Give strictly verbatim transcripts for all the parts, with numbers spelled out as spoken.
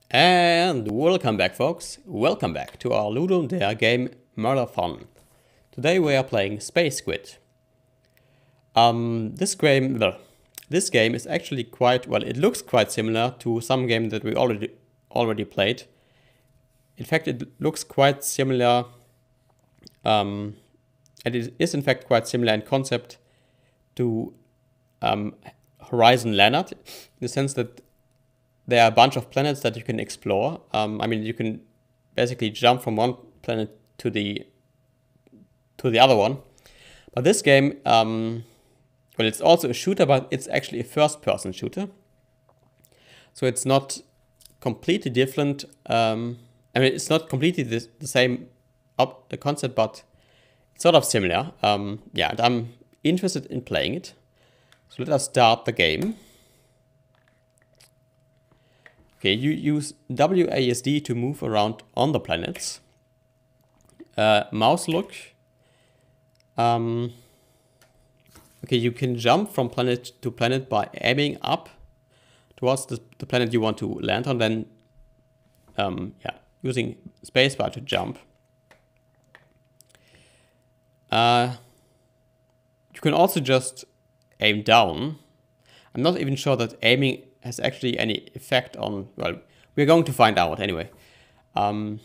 And welcome back, folks. Welcome back to our Ludum Dare game Marathon. Today we are playing Space Squid. Um, this game, well, this game is actually quite well. It looks quite similar to some game that we already already played. In fact, it looks quite similar, um, and it is in fact quite similar in concept to um, Horizon Leonard, in the sense that there are a bunch of planets that you can explore. Um, I mean, you can basically jump from one planet to the to the other one. But this game, um, well, it's also a shooter, but it's actually a first-person shooter. So it's not completely different. Um, I mean, it's not completely the, the same up, the concept, but it's sort of similar. Um, yeah, and I'm interested in playing it. So let us start the game. Okay, you use W A S D to move around on the planets. Uh, mouse look. Um, okay, you can jump from planet to planet by aiming up towards the, the planet you want to land on, then um, yeah, using spacebar to jump. Uh, you can also just aim down. I'm not even sure that aiming has actually any effect on, well, we're going to find out anyway. Um,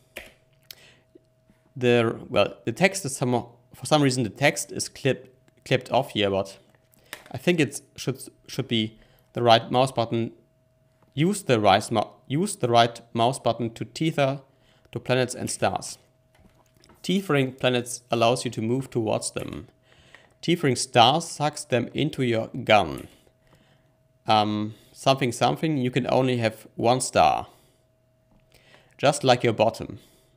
the, well, the text is some, for some reason the text is clipped, clipped off here, but I think it should, should be the right mouse button. Use the right, use the right mouse button to tether to planets and stars. Tethering planets allows you to move towards them. Tethering stars sucks them into your gun. Um, something something, you can only have one star. Just like your bottom.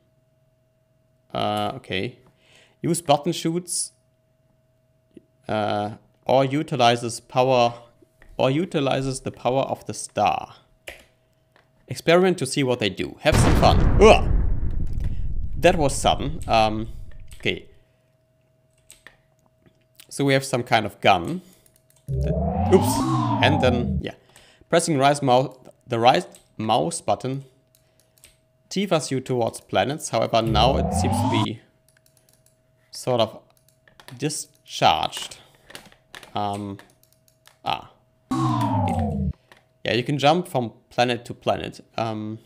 Uh, okay. Use button shoots uh, or utilizes power or utilizes the power of the star. Experiment to see what they do. Have some fun. Ugh! That was sudden. Um, okay. So we have some kind of gun. That, oops. And then, yeah, pressing right mouse, the right mouse button tethers you towards planets. However, now it seems to be sort of discharged. Um, ah. Okay. Yeah, you can jump from planet to planet. Um,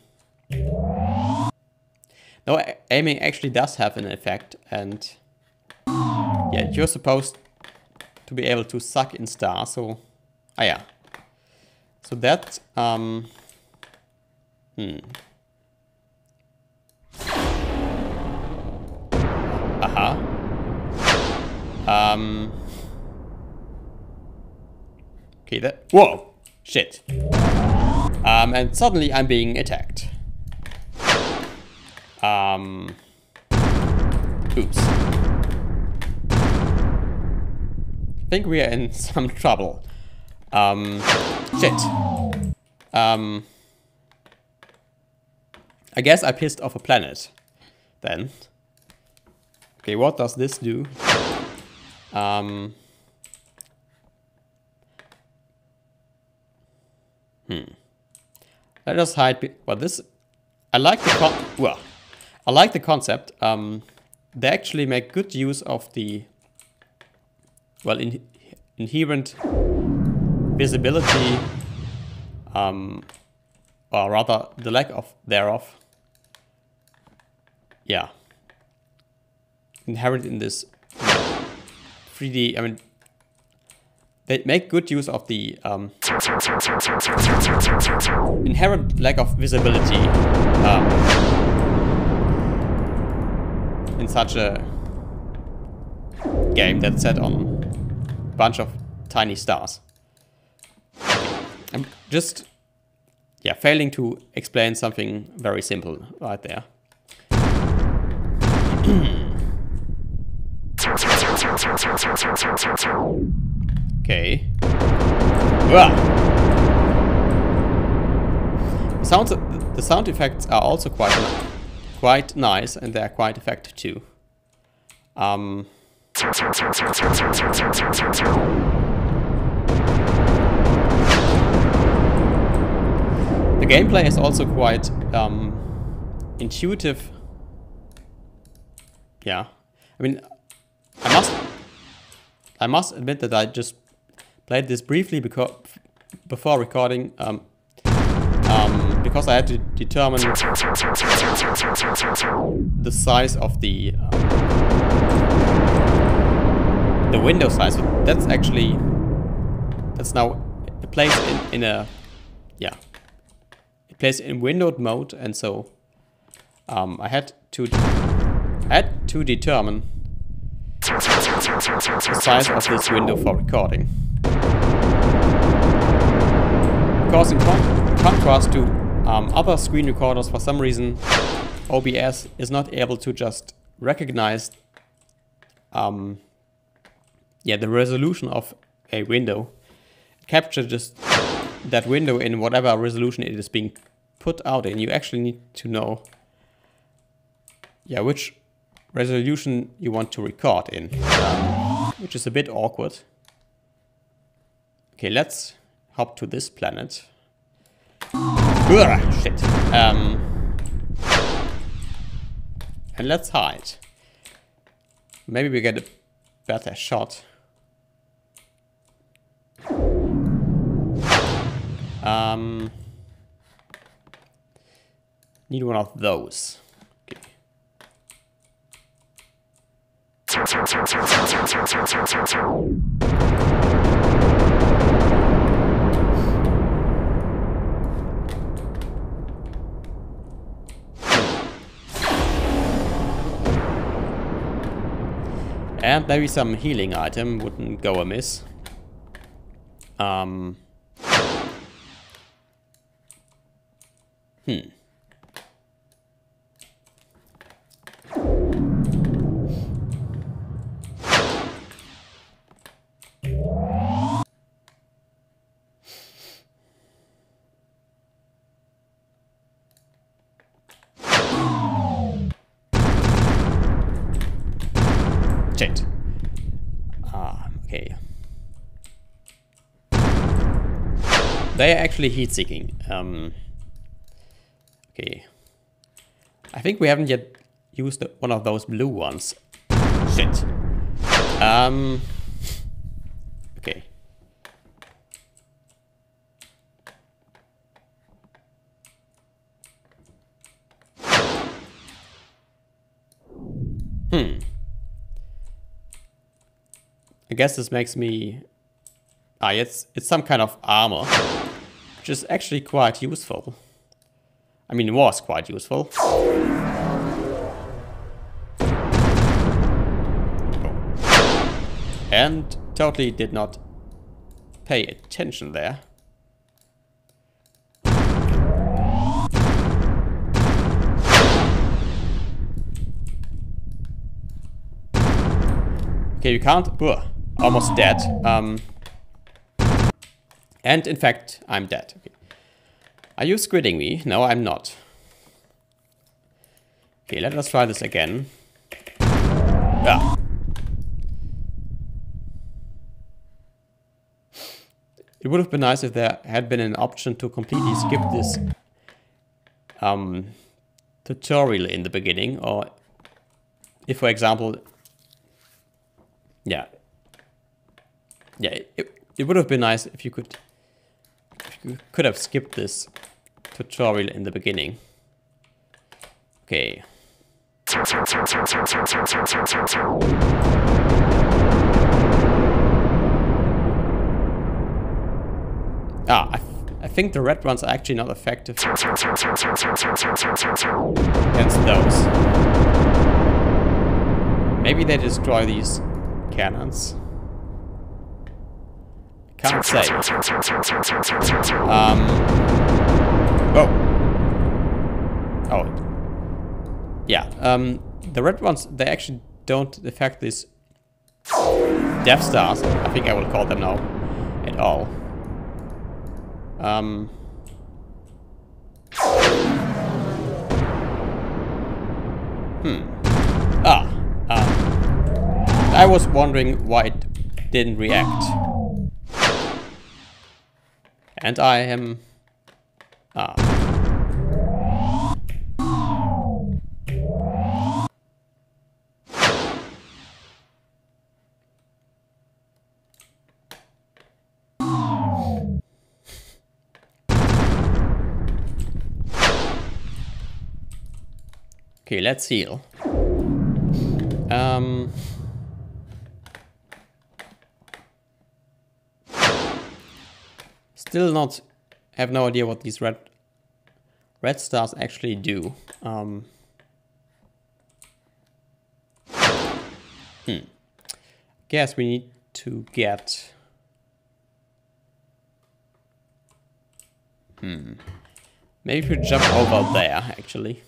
no, aiming actually does have an effect, and yeah, you're supposed to be able to suck in stars, so ah yeah. So that um hmm. Aha. Um Okay, that whoa! Shit. Um and suddenly I'm being attacked. Um Oops. I think we are in some trouble. Um, shit. Um, I guess I pissed off a planet then. Okay, what does this do? Um, hmm. Let us hide. Well, this. I like the con. Well, I like the concept. Um, they actually make good use of the. Well, in, inherent visibility, um, or rather the lack of thereof, yeah, inherent in this three D, I mean, they make good use of the um, inherent lack of visibility um, in such a game that's set on a bunch of tiny stars. I'm just, yeah, failing to explain something very simple right there. Okay. Wow. The sounds, the sound effects are also quite, quite nice, and they are quite effective too. Um. The gameplay is also quite um, intuitive. Yeah, I mean, I must, I must admit that I just played this briefly because before recording, um, um, because I had to determine the size of the um, the window size. But that's actually that's now it plays in, in a yeah it plays in windowed mode, and so um, I had to I had to determine the size of this window for recording. Because in con contrast to um, other screen recorders, for some reason O B S is not able to just recognize um, yeah, the resolution of a window. It captures just that window in whatever resolution it is being put out in. You actually need to know yeah, which resolution you want to record in, um, which is a bit awkward. Okay, let's hop to this planet. Ugh, shit. Um, and let's hide. Maybe we get a better shot. Um, need one of those. Okay. And maybe some healing item wouldn't go amiss. Um. Hmm. Shit. Ah, okay. They are actually heat-seeking. Um, okay. I think we haven't yet used one of those blue ones. Shit. Um. Okay. Hmm. I guess this makes me... Ah, it's, it's some kind of armor, which is actually quite useful. I mean, it was quite useful. Oh. And totally did not pay attention there. Okay, you can't... Ugh. Almost dead. Um, and in fact, I'm dead. Okay. Are you squidding me? No, I'm not. Okay, let us try this again. Ah. It would have been nice if there had been an option to completely skip this um, tutorial in the beginning, or if, for example, yeah. Yeah, it, it would have been nice if you could if you could have skipped this tutorial in the beginning. Okay. Ah, I, f I think the red ones are actually not effective against those. Maybe they destroy these cannons. Can't say. Um. Oh. Oh. Yeah. Um. The red ones, they actually don't affect these Death Stars. I think I will call them now. At all. Um. Hmm. Ah. Um. I was wondering why it didn't react. And I am... Ah. Okay, let's heal. Um, still not, have no idea what these red red stars actually do. Um, hmm. Guess we need to get. Hmm. Maybe we jump over there actually.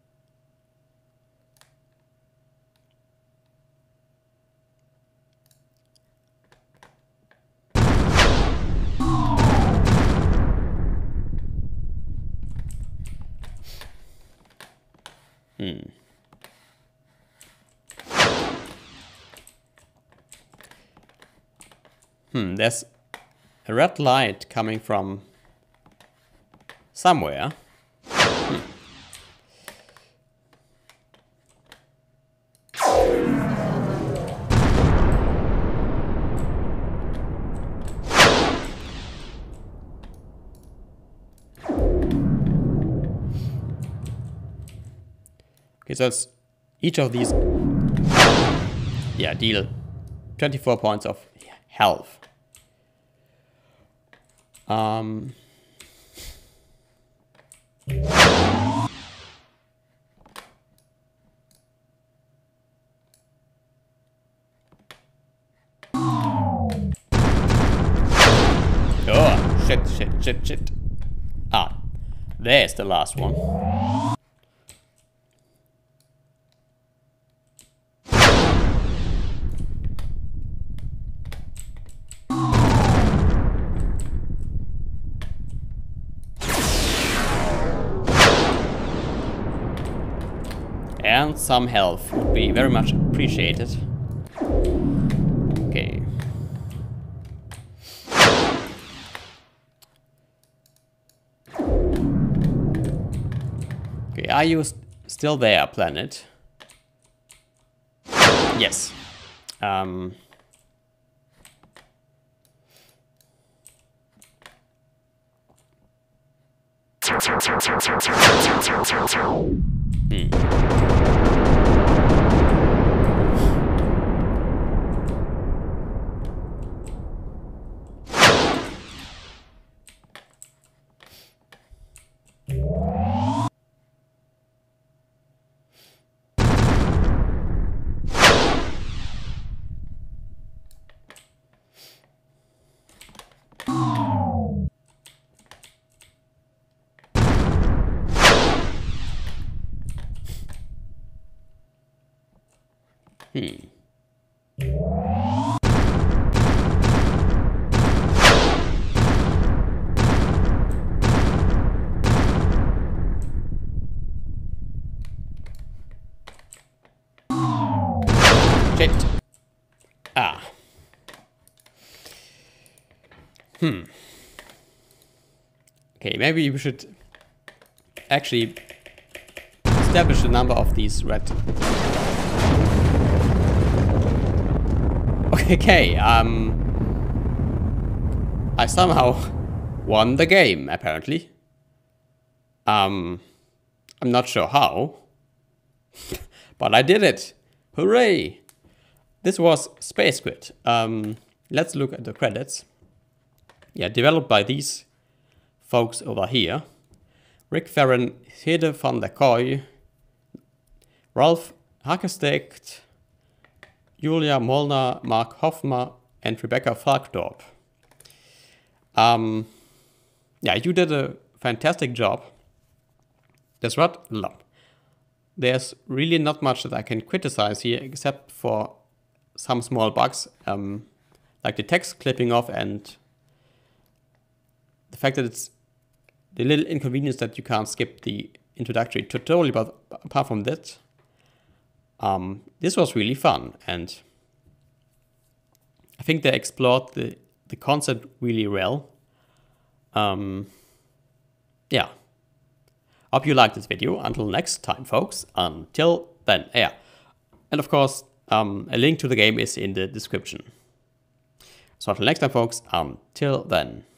Hmm. Hmm, there's a red light coming from somewhere. Hmm. Okay, so it's each of these, yeah, deal twenty-four points of health. Um, oh, shit, shit, shit, shit. Ah, there's the last one. And some health would be very much appreciated. Okay. Okay, are you st still there, planet? Yes. Um. Hmm. Hmm. Shit. Ah. Hmm. Okay, maybe we should actually establish the number of these red. Okay, um, I somehow won the game, apparently. Um, I'm not sure how, but I did it. Hooray! This was Space Squid. Um, let's look at the credits. Yeah, developed by these folks over here. Rick Ferren, Hede van der Kooi, Ralph Hakestedt, Julia Molnar, Mark Hofma, and Rebecca Falkdorp. Um, yeah, you did a fantastic job. There's what? There's really not much that I can criticize here, except for some small bugs, um, like the text clipping off and the fact that it's the little inconvenience that you can't skip the introductory tutorial. But apart from that, um, this was really fun, and I think they explored the, the concept really well. Um, yeah. Hope you liked this video. Until next time, folks. Until then, yeah. And of course, um, a link to the game is in the description. So until next time, folks. Until then.